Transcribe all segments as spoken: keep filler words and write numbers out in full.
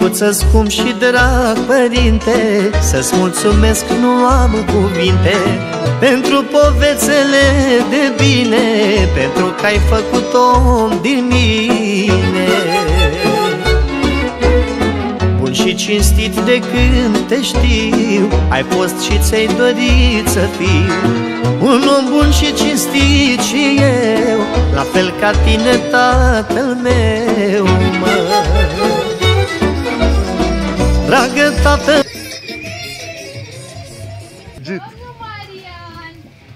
Micuță scump și drag părinte, să-ți mulțumesc nu am cuvinte pentru povețele de bine, pentru că ai făcut om din mine. Bun și cinstit de când te știu, ai fost și ți-ai dorit să fiu un om bun și cinstit și eu, la fel ca tine, tatăl meu, mă. Dragă tată. Domnul Marian!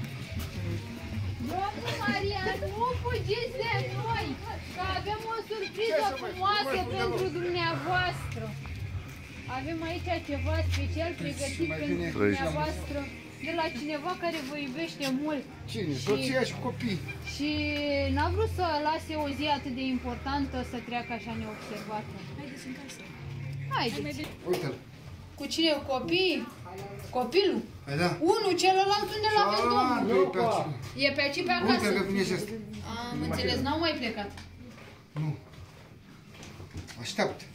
Domnul Marian, nu fugiți de noi, că avem o surpriză frumoasă pentru dumneavoastră. Avem aici ceva special pregătit pentru dumneavoastră de la cineva care vă iubește mult. Cine? Soția și copii. Și n-a vrut să lase o zi atât de importantă să treacă așa neobservată. Haideți în casă. Haideți. Uite-l. Cu cine? Copiii? Copilul? Hai da. Unul, celălalt unde l-avem, domnul? E pe aici. E pe aici, pe acasă? Uite că vine și ăsta. Am înțeles, n-au mai plecat. Nu. Așteaptă.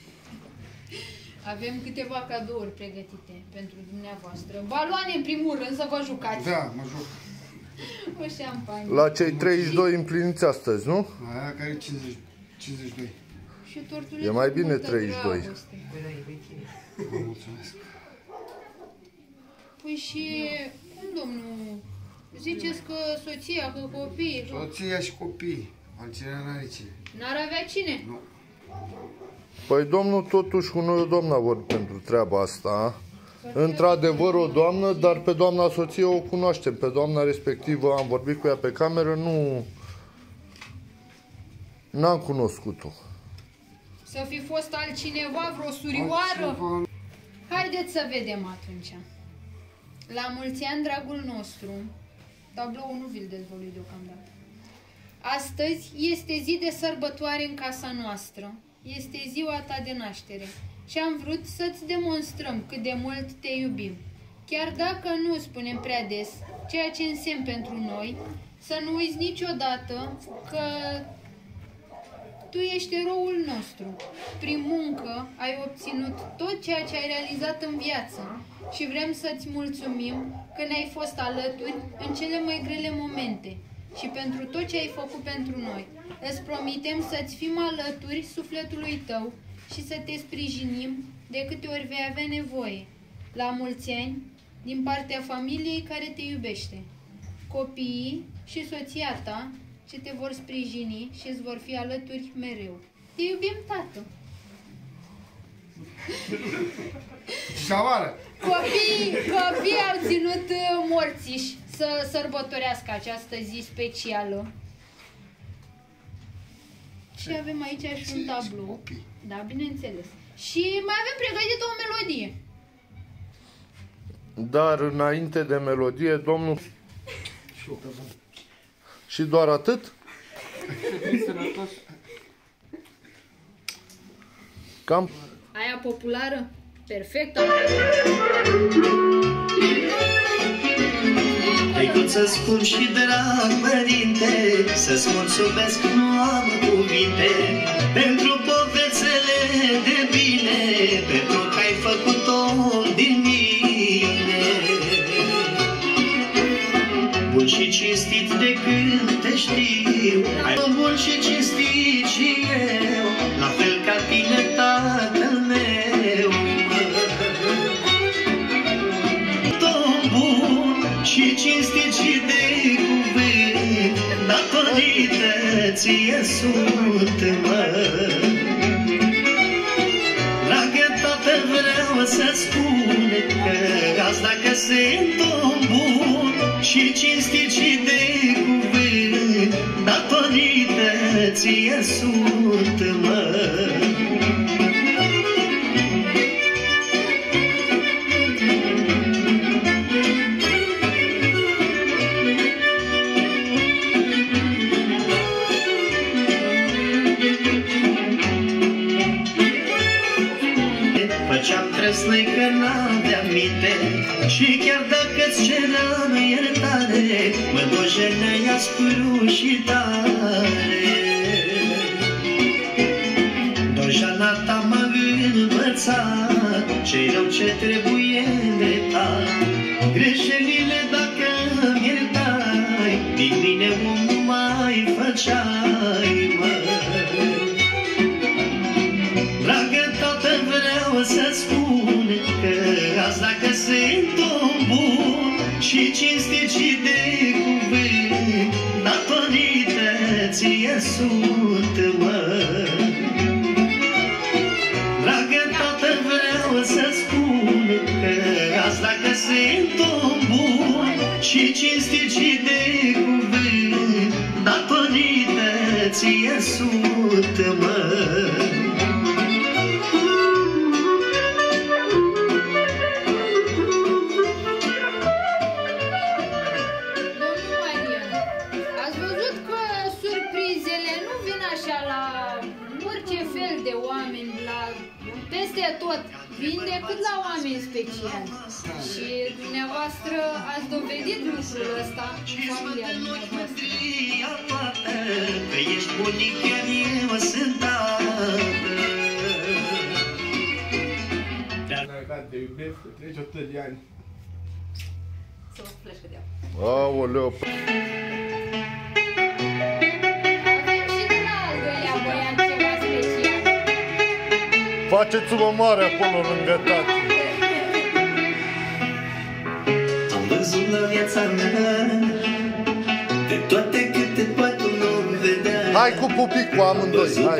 Avem câteva cadouri pregătite pentru dumneavoastră. Baloane în primul rând să vă jucați. Da, mă joc. O șampanie. La cei treizeci și doi împliniți astăzi, nu? Aia care e cincizeci, cincizeci și doi. Și tortulețe. E mai bine cu treizeci și doi. dragoste. Vă mulțumesc. Păi și cum, domnul? Ziceți că soția, că copiii... Că... Soția și copii. Altcineva n-are cine. N-ar avea cine? Nu. Păi domnul totuși cu noi o doamnă vorbit pentru treaba asta. Într-adevăr o doamnă, dar pe doamna soție o cunoaștem. Pe doamna respectivă am vorbit cu ea pe cameră, nu... N-am cunoscut-o. Să fi fost altcineva, vreo surioară? Altcineva... Haideți să vedem atunci. La mulți ani, dragul nostru, tabloul nu vi-l dezvălui deocamdată. Astăzi este zi de sărbătoare în casa noastră. Este ziua ta de naștere și am vrut să-ți demonstrăm cât de mult te iubim. Chiar dacă nu spunem prea des ceea ce însemn pentru noi, să nu uiți niciodată că tu ești eroul nostru. Prin muncă ai obținut tot ceea ce ai realizat în viață și vrem să-ți mulțumim că ne-ai fost alături în cele mai grele momente și pentru tot ce ai făcut pentru noi. Îți promitem să-ți fim alături sufletului tău și să te sprijinim de câte ori vei avea nevoie. La mulți ani, din partea familiei care te iubește, copiii și soția ta ce te vor sprijini și îți vor fi alături mereu. Te iubim, tată! Șavară! Copiii, copiii au ținut morțiși să sărbătorească această zi specială. Și avem aici și un tablou. Da, bineînțeles. Și mai avem pregătită o melodie. Dar înainte de melodie, domnul... Și doar atât? Cam... Aia populară? Perfect. Micuță scump și drag părinte, să-ți mulțumesc nu am cuvinte pentru povețele de bine, pentru că ai făcut om din mine. Bun și cinstit de când te știu, ai un bun și cinstit și eu, la fel ca tine, tatăl meu. Om bun și cinstit și de cuvânt, datorită ție sunt, mă. Dragă tată, vreau să spun că azi dacă sunt om bun și cinstit și de cuvânt, datorită ție sunt, mă. Făceam trăsnăi că n-aveam minte și chiar dacă-ți ceream iertare, mă dojeneai aspru și tare. Dojana ta mă învățat ce-i rău, ce trebuie îndreptat. Greșelile dacă mi iertai, din mine om nu mai făceai, mă. Dragă tată, vreau să spun că azi dacă sunt om bun și cinstit și de cuvânt, datorită ție sunt, mă. Dragă tată, vreau să spun că azi dacă sunt om bun și cinstit și de cuvânt, datorită ție sunt, mă. Tot vin decât la oameni speciali. Și dumneavoastră ați dovedit lucrul ăsta în familia dumneavoastră. Că ești bunic, chiar eu sunt tată. Dacă te iubesc, că treci o sută de ani. Să o fleșcă de ea. Aoleu. Avem și de la al doilea băiat ceva special. Faceți-vă mare acolo lângă tati. Am văzut la viața mea de toate câte poate un om vedea. Hai cu pupicul amândoi, hai.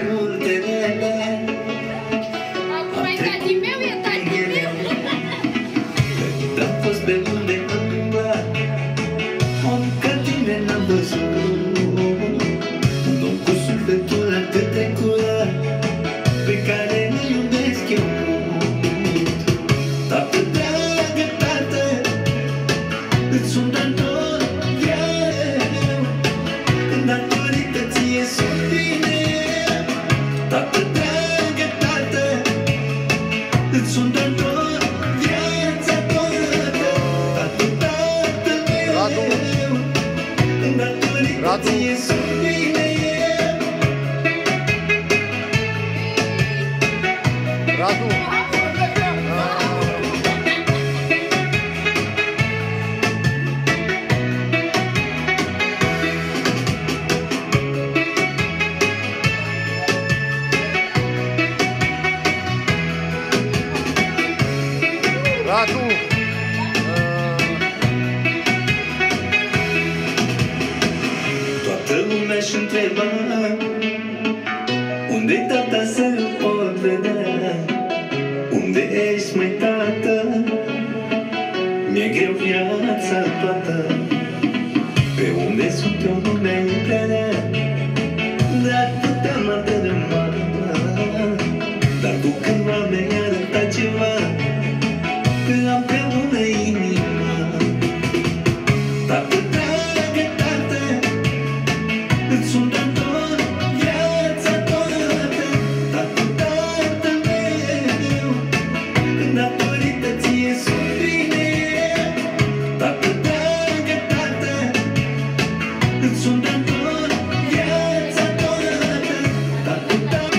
Acum e tati meu, e tati meu. Dar am fost pe unde am umblat, om ca tine n-am văzut. Un om cu sufletul atât de curat, pe care îl iubesc eu mult. Tată, dragă tată, îți sunt dator eu, datorită ție sunt bine. Tată, dragă tată, îți sunt dator viața toată. Tată, tată meu, datorită ție sunt bine. Radu. Radu. Toată lumea își întreba unde-i tata să-l pot vedea. Unde ești, măi, tată? Mi-e greu viața toată. Pe unde sunt eu nu mi-ai prea, dar puteam atât de mare. Dar tu cândva mi-ai arătat ceva, că am pe bună inima. Tată, dragă tată, îți sunt dator viața toată. Tată, tată meu, datorită ție sunt bine. Tată, dragă tată, îți sunt dator viața toată. Tată, tată.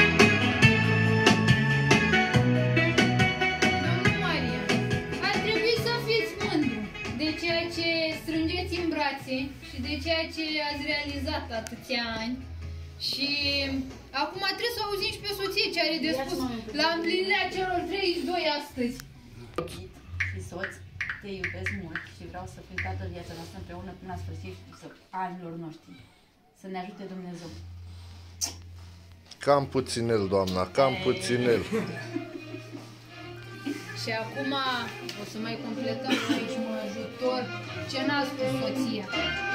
Domnul Maria, ar trebui să fiți mândru de ceea ce strângeți în brațe și de ceea ce ați realizat atâția ani. Și acum trebuie să auzim și pe soție ce are de spus la împlinirea celor treizeci și doi astăzi. Și soț, te iubesc mult și vreau să fim toată viața noastră împreună până la sfârșitul anilor noștri. Să ne ajute Dumnezeu. Cam puținel, doamna, cam puținel. Și acum o să mai completăm aici un ajutor ce n-a spus soția.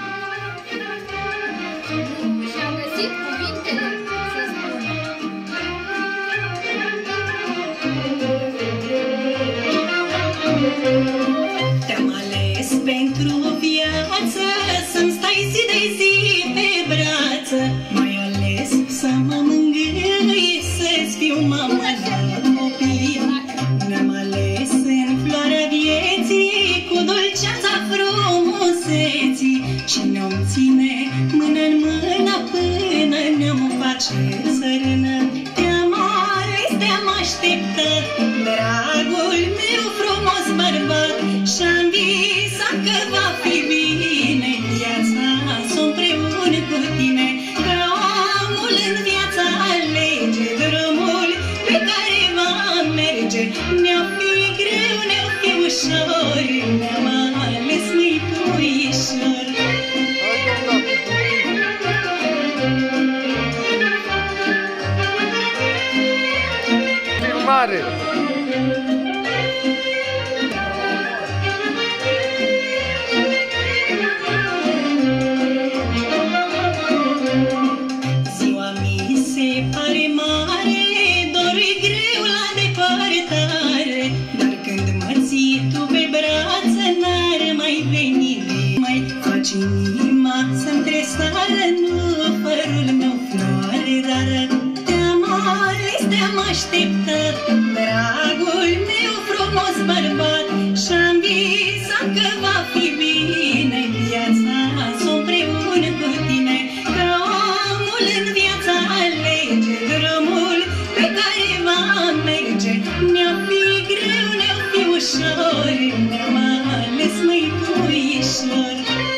Nu și-a găsit cuvintele să spună. Te-am ales pentru viață, să-mi stai zi de zi pe brață. M-ai ales să mă mângâi, să-ți fiu mamă la copii. Ne-am ales în floarea vieții, cu dulceața frumuseții. Și ne-om ține mână-n mână până ne-om face țărână. Te-am ales, te-am așteptat, tare! Ziua mi se pare mare, dor-i greu la depărtare, dar când mă ții tu pe brață, n-ar mai veni de mai faci inima să-mi tresară, nu părul meu floare rară. Te-am ales, te-am așteptat, dragul meu frumos bărbat, și-am visat că va fi bine viața s-o împreună cu tine, că omul în viața alege drumul pe care va merge. Ne-a fi greu, ne-a fi ușor, ne-am ales măicuișor.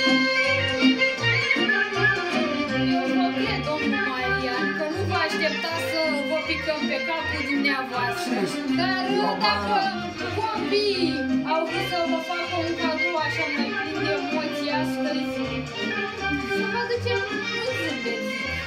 Eu vă cred, domnul Marian, că nu vă așteptați să vă picăm pe capul dumneavoastră. Dar dacă copiii au vrut să vă facă un cadou așa mai plin de emoții astăzi, să vă ducem un zâmbet.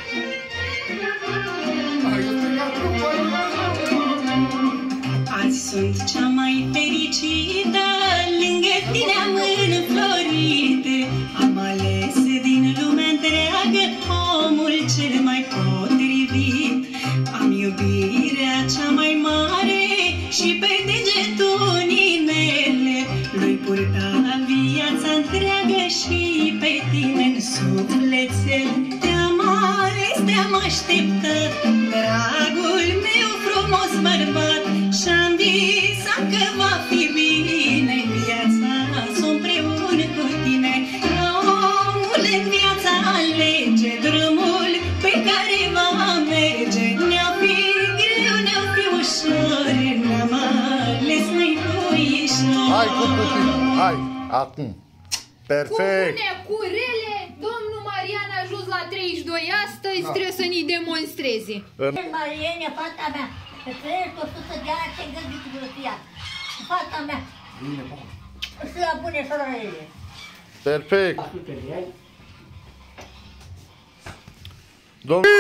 Azi sunt cea mai fericită, lângă tine am înflorit. Am ales din lumea întreagă omul cel mai potrivit. Am iubirea cea mai mare și pe degetul inele lui purta viața întreagă și pe tine în sufletel. Te-am ales, te-am așteptat, dragul meu frumos bărbat, și-am visat că va fi bine viața s-o împreună cu tine, că omul în viața alege drumul pe care va merge. Ne-a fi greu, ne-a fi ușor, ne-am ales măicuișor. Hai cu pupitul, hai, acum. Perfect. Cu bune, cu rele, domnul Marian a ajuns la treizeci și doi astăzi, da. Trebuie să ni demonstreze. Mariene, fata mea, că trăiești o sută de ani, ce-ai gândit cu grătia? Fata mea. Bine, bă. Să la bune sororele. Perfect. Domnul...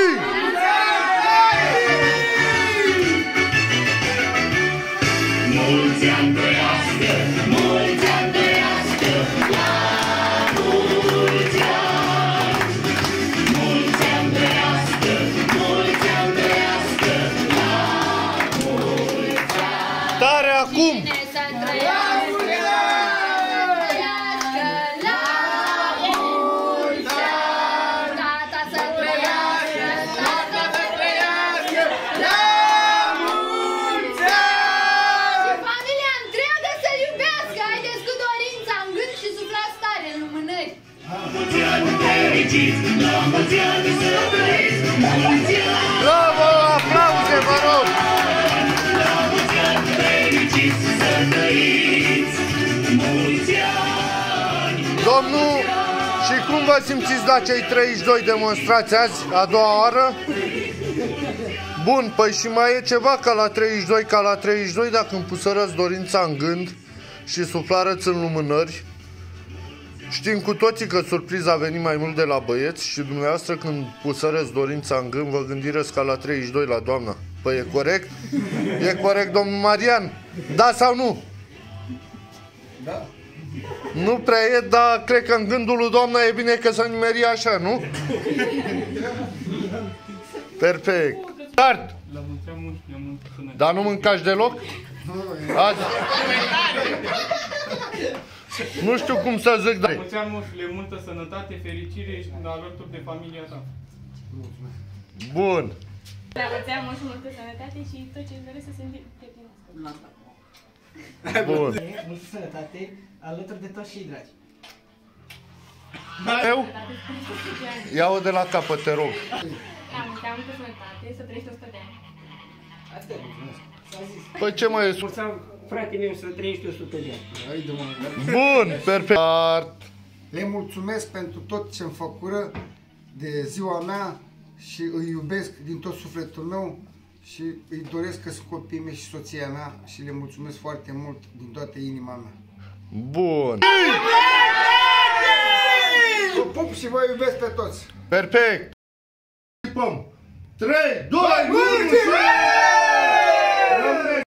Mulți ani trăiască, mulți ani trăiască, la mulți ani. Mulți ani trăiască, mulți ani trăiască, la mulți ani. Tare acum! Cine să trăiască, trăiască la mulți ani. Tata să trăiască, tata să trăiască la mulți ani. Și familia întreagă să-l iubească. Haideți cu dorința în gând și suflați tare în lumânări. La mulți ani fericiți, la mulți ani să trăiți, mulți ani. Bravo, aplauze, vă rog! La mulți ani fericiți să trăiți, mulți ani. Domnul, și cum vă simțiți la cei treizeci și doi demonstrați azi, a doua oară? Bun, păi și mai e ceva ca la treizeci și doi, ca la treizeci și doi, dacă îmi pusărăți dorința în gând și suflarăți în lumânări. Știm cu toții că surpriza a venit mai mult de la băieți și dumneavoastră când pusărăți dorința în gând, vă gândireți ca la treizeci și doi la doamna. Păi e corect? E corect, domnul Marian? Da sau nu? Da. Nu prea e, dar cred că în gândul lui doamna e bine că să nimeri așa, nu? Perfect. Start! La mulți ani mulți, la mulți ani. Dar nu mâncați deloc? Azi. Nu știu cum să zic, dar... La mulți ani mulți, le multă sănătate, fericire și alături de familia ta. Bun. La mulți ani mulți, multă sănătate și tot ce-ți doresc să se îndeplinească. Bun. Multă sănătate, alături de toți cei dragi. Eu? Ia-o de la capăt, te rog. La mulți ani multă sănătate, să trăiești o sută de ani. Asta e, mulțumesc. S-a zis. Păi ce mai e? Mulți ani, frate meu, să trăiești o sută de ani. Bun, perfect. Le mulțumesc pentru tot ce-mi făcură de ziua mea și îi iubesc din tot sufletul meu și îi doresc că sunt copiii mei și soția mea și le mulțumesc foarte mult din toată inima mea. Bun. Vă pup și vă iubesc pe toți. Perfect. trei, doi, unu,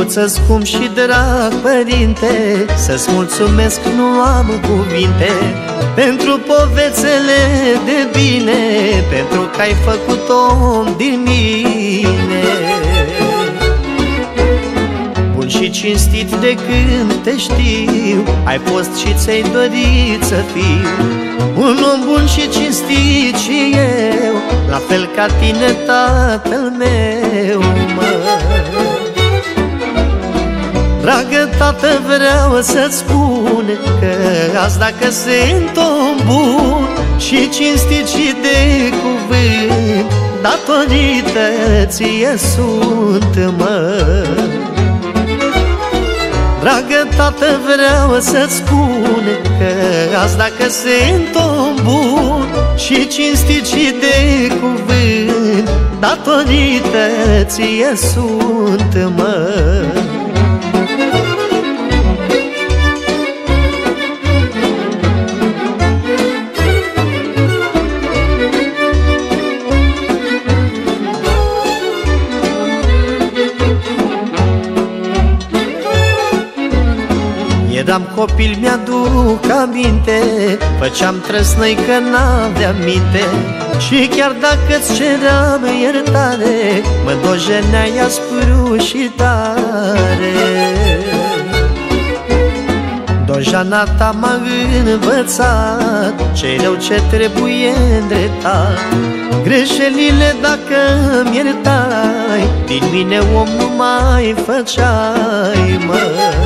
Micuță scump și drag părinte, să-ți mulțumesc nu am cuvinte pentru povețele de bine, pentru că ai făcut om din mine. Bun și cinstit de când te știu, ai fost și ți-ai dorit să fiu un om bun și cinstit și eu, la fel ca tine, tatăl meu, mă. Dragă tată, vreau să-ți spun că azi dacă sunt om bun și cinstit și de cuvânt, datorită ție sunt, mă. Dragă tată, vreau să-ți spun că azi dacă sunt om bun și cinstit și de cuvânt, datorită ție sunt, mă. Eram copil, mi-aduc aminte, făceam trăsnăi că n-aveam minte și chiar dacă-ți ceream iertare, mă dojeneai aspru și tare. Dojana ta m-a învățat ce rău ce trebuie îndreptat. Greșelile dacă îmi iertai, din mine om nu mai făceai, mă.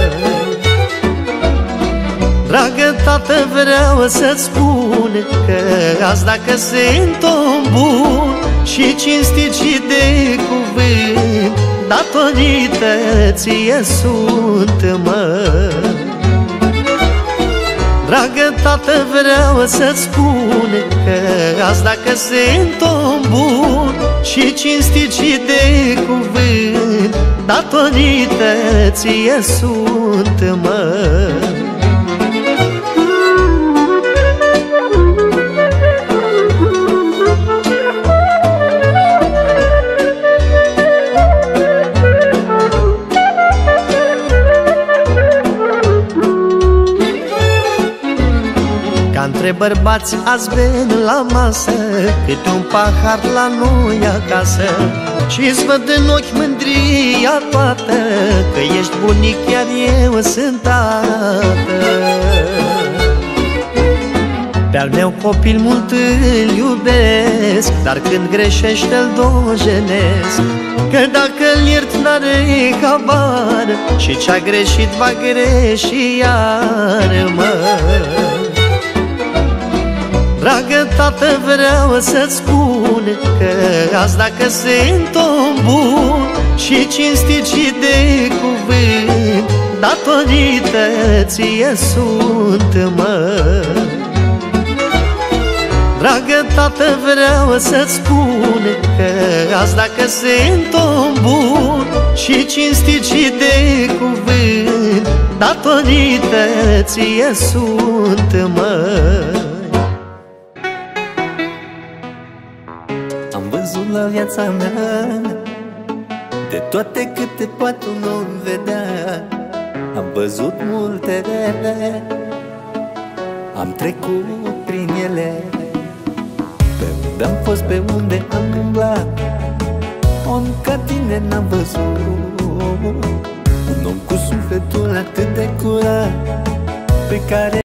Dragă tată, vreau să-ți spun că azi dacă sunt om bun și cinstit și de cuvânt, datorită ție sunt, mă. Dragă tată, vreau să-ți spun că azi dacă sunt om bun și cinstit și de cuvânt, datorită ție sunt, mă. Între bărbați azi ven la masă, câte un pahar la noi acasă, și-ți văd în ochi mândria toată, că ești bunic, iar eu sunt tată. Pe-al meu copil mult îl iubesc, dar când greșește îl dojenesc, că dacă îl iert n-are habar și ce-a greșit va greși iar, mă. Dragă tată, vreau să-ți spun că azi dacă sunt om bun și cinstit și de cuvânt, datorită ție sunt, mă. Dragă tată, vreau să-ți spun că azi dacă sunt om bun și cinstit și de cuvânt, datorită ție sunt, mă. La viața mea de toate câte poate un om vedea, am văzut multe rele, am trecut prin ele, pe unde am fost, pe unde am umblat, om ca tine n-am văzut, un om cu sufletul atât de curat, pe care